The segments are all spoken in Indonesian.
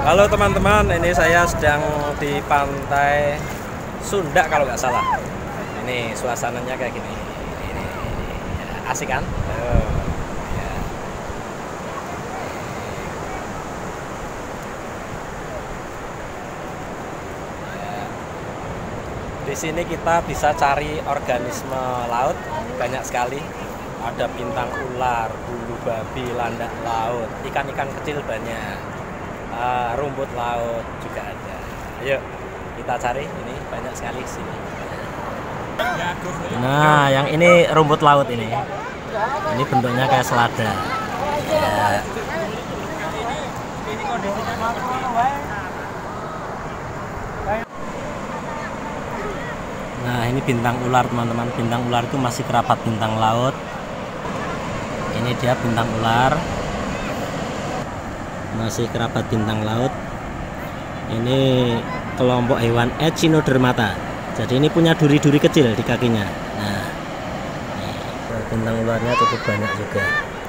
Halo teman-teman, ini saya sedang di pantai Sunda kalau nggak salah. Ini suasananya kayak gini. Ini asik kan? Ya. Di sini kita bisa cari organisme laut banyak sekali. Ada bintang ular, bulu babi, landak laut, ikan-ikan kecil banyak. Rumput laut juga ada. Ayo kita cari, ini banyak sekali sini. Nah, yang ini rumput laut ini. Ini bentuknya kayak selada. Ya. Nah, ini bintang ular teman-teman. Bintang ular itu masih kerabat bintang laut. Ini dia bintang ular. Masih kerabat bintang laut. Ini kelompok hewan Echinodermata. Jadi ini punya duri-duri kecil di kakinya. Nah, bintang ularnya cukup banyak juga.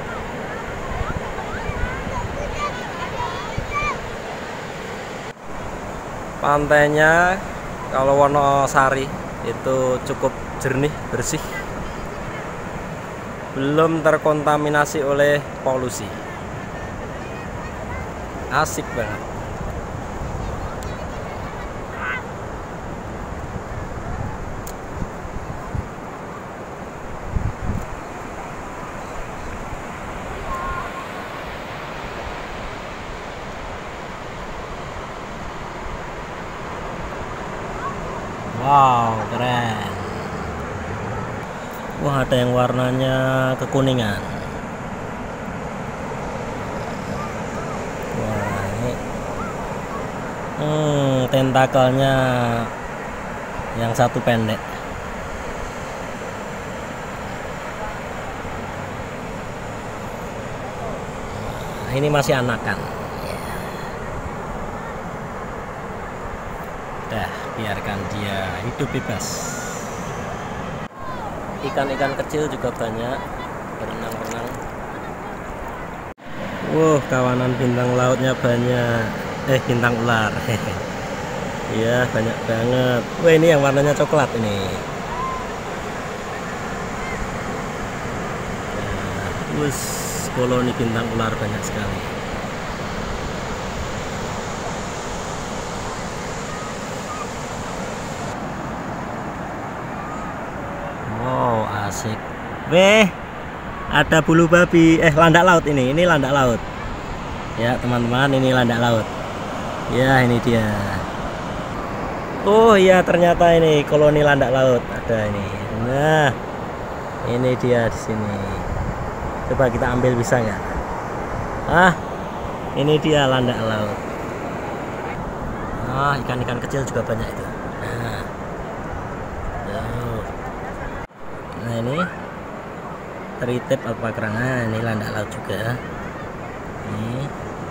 Pantainya kalau Wonosari itu cukup jernih, bersih, belum terkontaminasi oleh polusi. Asik banget. Wow, keren. Wah, ada yang warnanya kekuningan. Tentakelnya yang satu pendek. Nah, ini masih anakan. Dah, biarkan dia hidup bebas. Ikan-ikan kecil juga banyak berenang-renang. Wow, kawanan bintang lautnya banyak. Bintang ular. Iya, banyak banget. Wah, ini yang warnanya coklat ini. Wus, koloni bintang ular banyak sekali. Wow, asik. Weh, ada bulu babi. Landak laut ini. Ini landak laut. Ya, teman-teman, ini landak laut. Ya, ini dia. Oh iya, ternyata ini koloni landak laut ada ini. Nah, ini dia di sini. Coba kita ambil, bisa nggak? Ini dia landak laut. Ikan-ikan kecil juga banyak itu. Nah, ini tritip apa kerana ini landak laut juga. Ini.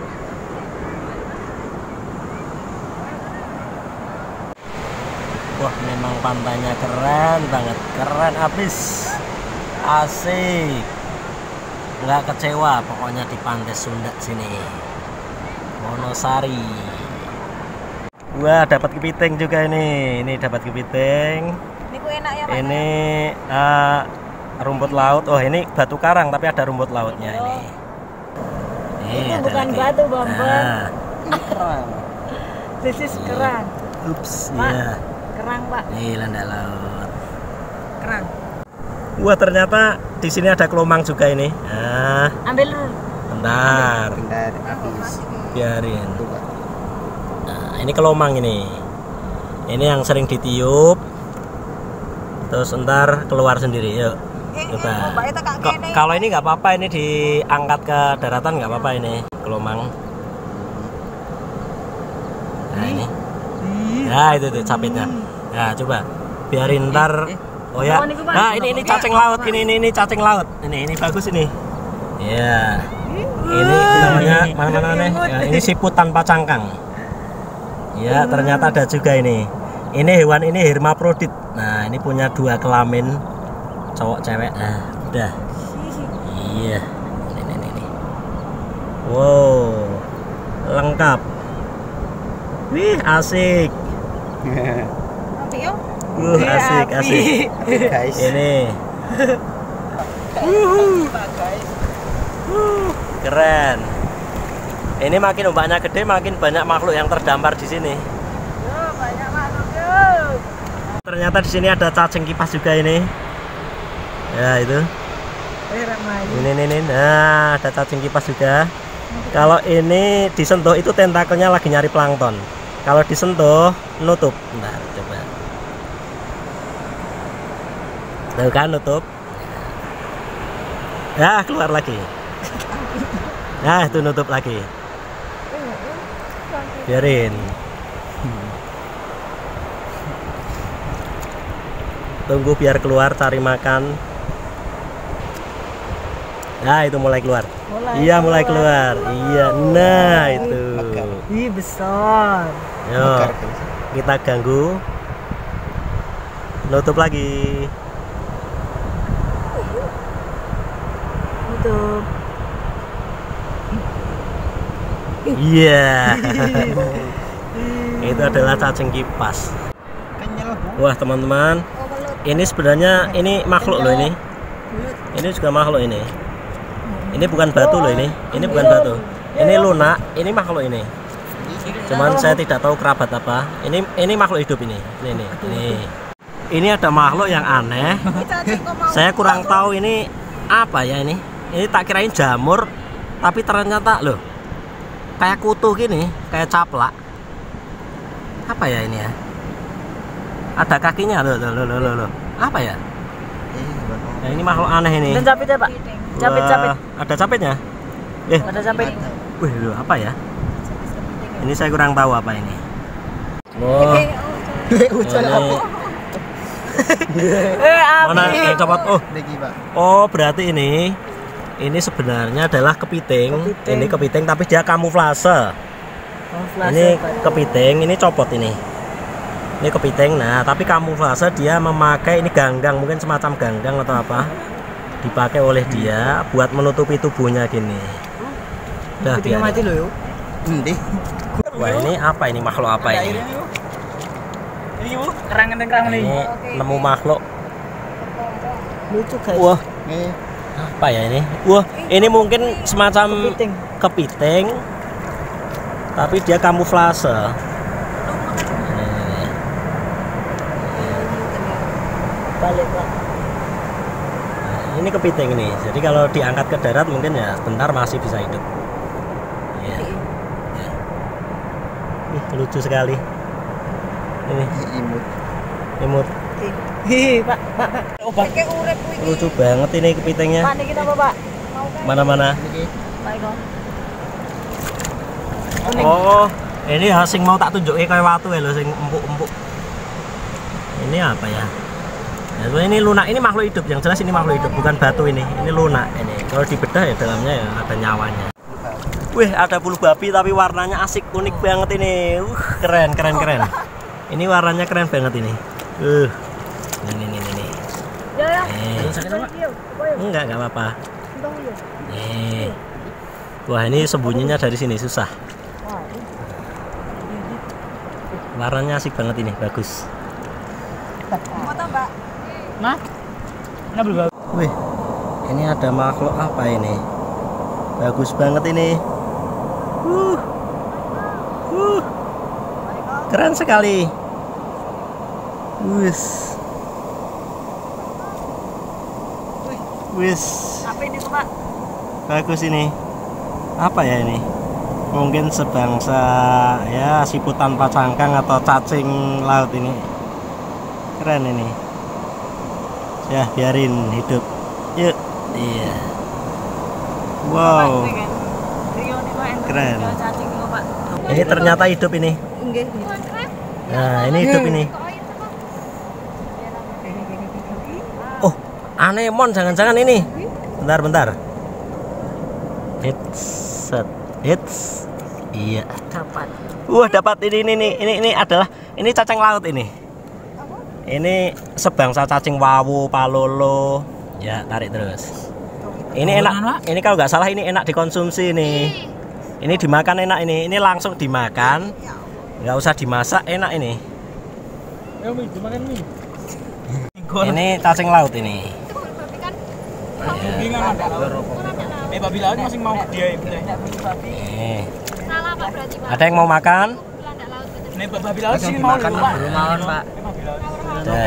Wah, memang pantainya keren banget, keren abis, asik, nggak kecewa pokoknya di pantai Sunda sini, Wonosari. Wah, dapat kepiting juga ini dapat kepiting. Ini kue enak ya, Pak? Ini rumput laut. Oh, ini batu karang tapi ada rumput lautnya ini. Itu bukan lagi batu, Bambang. This is kerang. Ups, iya. Kerang, Pak. Nih, landak laut. Kerang. Wah, ternyata di sini ada kelomang juga ini. Ambil dulu. Bentar. Biarin. Nah, ini kelomang ini. Ini yang sering ditiup. Terus ntar keluar sendiri. Yuk. Coba. Kalau ini nggak apa-apa, ini diangkat ke daratan nggak apa-apa ini kelomang. Nah, ini. Nah, itu capitnya. Nah, coba biarin ntar. Oh ya. Nah, ini cacing laut. Ini cacing laut. Ini bagus ini. Ya. Ini namanya mana-mana nih. Ya, ini siput tanpa cangkang. Ya, ternyata ada juga ini. Ini hewan ini hermaprodit. Nah, ini punya 2 kelamin, cowok cewek. Nah, udah. Iya. Ini. Wow. Lengkap. Wih, asik. Asik, asik. Guys. Ini. Keren. Ini makin ombaknya gede, makin banyak makhluk yang terdampar di sini. Banyak makhluk. Ternyata di sini ada cacing kipas juga ini. Ya itu. Ini. Nah, ada cacing kipas juga. Kalau ini disentuh itu tentakelnya lagi nyari plankton. Kalau disentuh nutup. Bentar, coba. Tuh kan nutup. Ya, keluar lagi. Nah, itu nutup lagi. Biarin. Tunggu biar keluar cari makan. Nah, itu mulai keluar. Iya, mulai keluar. Iya, nah itu. Ih, besar. Yo, kita ganggu. Nutup lagi. Tutup. Iya. Itu adalah cacing kipas. Wah, teman-teman. Ini sebenarnya ini makhluk loh ini. Ini juga makhluk ini. Ini bukan batu loh ini. Ini bukan batu. Ini lunak, ini makhluk ini. Cuman saya tidak tahu kerabat apa. Ini makhluk hidup ini. Ini. Ini ada makhluk yang aneh. Saya kurang tahu ini apa ya ini. Ini tak kirain jamur, tapi ternyata loh kayak kutu gini, kayak caplak. Apa ya ini ya? Ada kakinya loh. Apa ya? Nah, ini makhluk aneh ini. Dan capitnya, Pak. Capit. Ada capitnya? Ada capit. Wih, loh, apa ya? Ini saya kurang tahu apa ini. Oh. Mana yang copot? Oh, berarti ini sebenarnya adalah kepiting. Ini kepiting tapi dia kamuflase. Ini kepiting, ini copot ini. Ini kepiting. Nah, tapi kamuflase dia memakai ini ganggang, mungkin semacam ganggang atau apa. Dipakai oleh dia buat menutupi tubuhnya gini. Udah biar. Mati loh. Wah, ini apa ini, makhluk apa ini? Ini nemu makhluk. Lucu guys. Wah. Apa ya ini? Wah, ini mungkin semacam kepiting. Tapi dia kamuflase. Balik, Pak. Ini kepiting ini. Jadi kalau diangkat ke darat mungkin ya sebentar masih bisa hidup. Ya. Lucu sekali. Ini imut. Pak. Obat. Lucu banget ini kepitingnya. Pak, ini kita apa, Pak? Mana-mana? Pak, itu. Oh, ini sing mau tak tunjukin kayak watu ya loh, sing empuk-empuk. Ini apa ya? Ya, ini lunak, ini makhluk hidup, yang jelas ini makhluk hidup, bukan batu ini lunak ini. Kalau dibedah ya dalamnya ya ada nyawanya. Wih, ada bulu babi tapi warnanya asik, unik banget ini. Keren. Ini warnanya keren banget ini. Ini. Ya. Enggak apa-apa. Wah, ini sembunyinya dari sini susah. Warnanya asik banget ini, bagus. Nah, Wih, ini ada makhluk apa ini? Bagus banget ini. Keren sekali. Wis. apa ini tuh, Pak? Bagus ini. Apa ya ini? Mungkin sebangsa ya siput tanpa cangkang atau cacing laut ini. Keren ini. Ya, biarin hidup. Yuk. Iya. Wow. Keren. Ini ternyata hidup ini. Nah, ini hidup ini. Oh, anemon jangan-jangan ini. Bentar. Hits. Iya. Dapat. Wah, dapat ini adalah ini cacing laut ini. Ini sebangsa cacing wawu, palolo. Ya, tarik terus. Ini enak. Ini kalau nggak salah ini enak dikonsumsi nih. Ini dimakan enak ini. Ini langsung dimakan. Nggak usah dimasak, enak ini. Ayo Mi, dimakan Mi. Ini cacing laut ini. Babi laut masih mau dia. Salah Pak berarti Pak. Ada yang mau makan? Landak laut gitu. Nih babi laut sih mau Pak. Rumahan, Pak. Nah,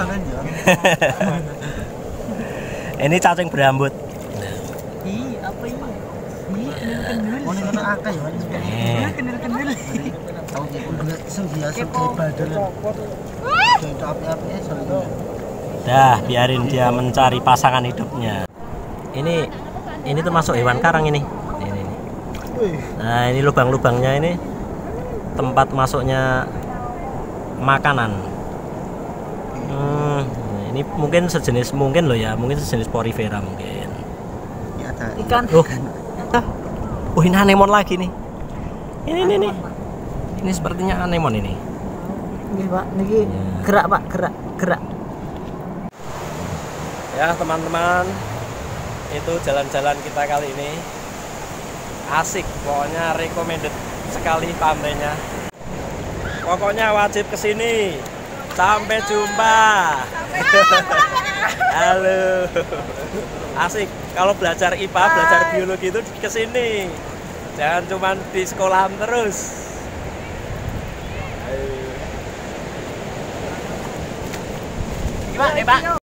ini cacing berambut. Apa ini? Mau nih kena akeh ya. Kendil-kendil. Tahu gitu sing biasa kebadan. Kayak api-api soalnya. Dah, biarin dia mencari pasangan hidupnya. Ini termasuk hewan karang ini. Ini. Nah, ini lubang-lubangnya ini tempat masuknya makanan. Ini mungkin sejenis loh ya, mungkin sejenis porifera mungkin. Ya ada Ikan. Oh, ini anemon lagi nih. Ini. Ini sepertinya anemon ini. Nggih Pak, niki gerak Pak, gerak. Ya teman-teman, itu jalan-jalan kita kali ini asik, pokoknya recommended sekali pantainya. Pokoknya wajib kesini. Sampai jumpa. Halo. Asik. Kalau belajar IPA, belajar biologi itu kesini. Jangan cuma di sekolahan terus. Gimana, Pak?